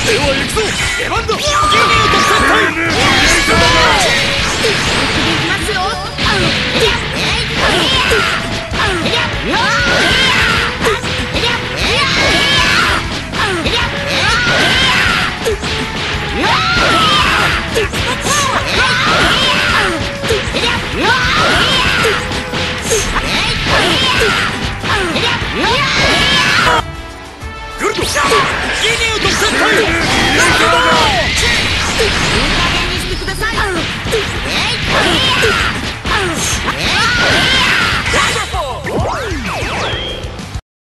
では行くぞ。出番だ。 ジュニア特攻隊